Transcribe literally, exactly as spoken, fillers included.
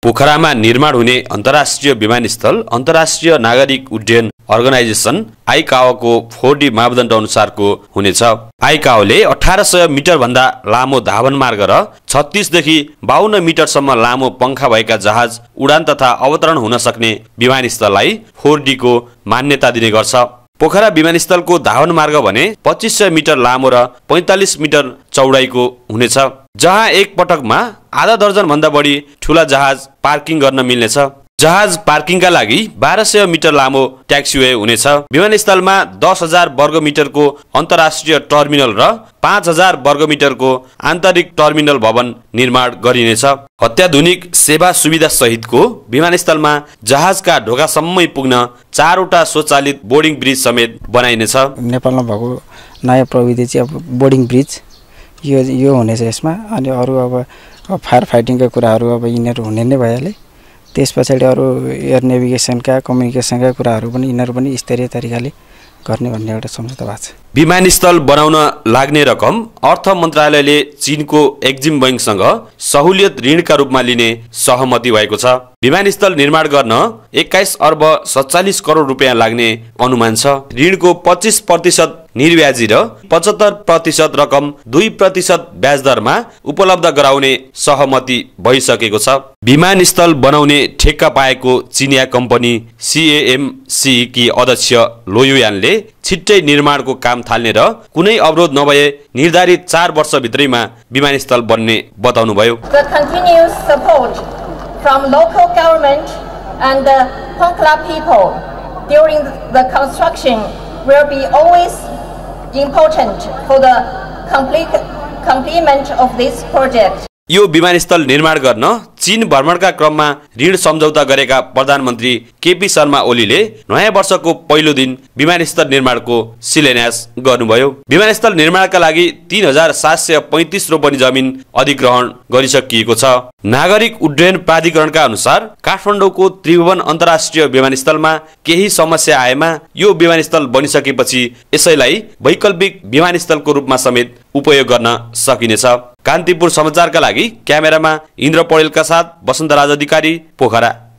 पोखरामा निर्माण हुने अन्तर्राष्ट्रिय विमानस्थल अन्तर्राष्ट्रिय नागरिक उड्डयन अर्गनाइजेसन आइकाओको फोर डी मापदण्ड अनुसारको हुनेछ। आइकाओले अठार सय मिटर भन्दा लामो धावन मार्ग र छत्तीस देखि बाउन्न मिटरसम्म लामो पंखा भएका जहाज उडान तथा अवतरण हुन सक्ने विमानस्थललाई फोर डी को मान्यता दिने गर्छ। पोखरा विमानस्थलको धावन मार्ग भने पच्चीस सय मिटर लामो र पैंतालीस मिटर चौडाइको हुनेछ, जहाँ एक पटकमा आधा दर्जन भन्दा बढी ठूला जहाज पार्किङ गर्न मिल्नेछ। जहाज पार्किङका लागि बाह्र सय मिटर लामो ट्याक्सीवे हुनेछ। विमानस्थलमा दस हजार वर्ग मिटरको अन्तर्राष्ट्रिय टर्मिनल र पाँच हजार वर्ग मिटरको आन्तरिक टर्मिनल भवन निर्माण गरिनेछ। अत्याधुनिक सेवा सुविधा सहितको विमानस्थलमा जहाजका ढोकासम्मै पुग्न चारवटा स्वचालित बोर्डिङ ब्रिज समेत बनाइनेछ। नेपालमा भएको नयाँ प्रविधि चाहिँ अब बोर्डिङ ब्रिज यो यो हुनेछ यसमा। अनि अरू अब फायर फाइटिङका कुराहरू अब यिनीहरू हुने नै भइहाले। त्यस पछाडि अरू एयर नेभिगेसनका कम्युनिकेसनका कुराहरू पनि यिनीहरू पनि स्तरीय तरिकाले गर्ने भन्ने एउटा सम्झौता भएको छ। विमानस्थल बनाउन लाग्ने रकम अर्थ मन्त्रालयले चीनको एक्जिम बैंकसँग सहुलियत ऋणका रूपमा लिने सहमति भएको छ। विमानस्थल निर्माण गर्न एक्काइस अर्ब सत्तालीस करोड रुपियाँ लाग्ने अनुमान छ। ऋणको पच्चीस प्रतिशत निर्व्याजी र पचहत्तर प्रतिशत रकम दुई प्रतिशत ब्याज दरमा उपलब्ध गराउने सहमति भइसकेको छ। विमानस्थल बनाउने ठेक्का पाएको चिनिया कम्पनी सीएएमसी की अध्यक्ष लोयुयानले छिट्टै निर्माणको काम थाल्ने र कुनै अवरोध नभए निर्धारित चार वर्षभित्रैमा विमानस्थल बन्ने बताउनुभयो। The continuous support from local government and the Pokhara people during the construction will be always important for the complete complement of this project. यो विमानस्थल निर्माण गर्न चीन भ्रमणका क्रममा ऋण सम्झौता गरेका प्रधानमन्त्री केपी शर्मा ओलीले नयाँ वर्षको पहिलो दिन विमानस्थल निर्माणको शिलान्यास गर्नुभयो। विमानस्थल निर्माणका लागि तीन हजार सात सय पैंतीस रोपनी जमिन अधिग्रहण गरिसकिएको छ। नागरिक उड्डयन प्राधिकरणका अनुसार काठमाडौँको त्रिभुवन अन्तर्राष्ट्रिय विमानस्थलमा केही समस्या आएमा यो विमानस्थल बनिसकेपछि यसैलाई वैकल्पिक विमानस्थलको रूपमा समेत उपयोग गर्न सकिनेछ। कान्तिपुर समाचारका लागि क्यामेरामा इन्द्र पौडेलका साथ वसन्तराज अधिकारी, पोखरा।